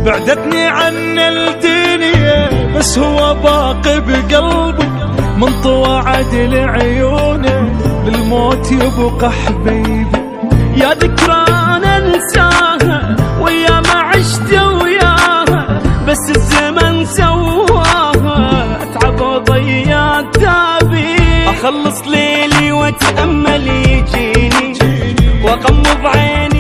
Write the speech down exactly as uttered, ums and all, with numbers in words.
بعدتني عن الدنيا بس هو باقي بقلبي، من طوى عدل عيونه للموت يبقى حبيبي. يا ذكرى ننساها ويا ما عشت وياها، بس الزمن سواها اتعب وضيع تعبي. اخلص ليلي واتامل يجيني واغمض عيني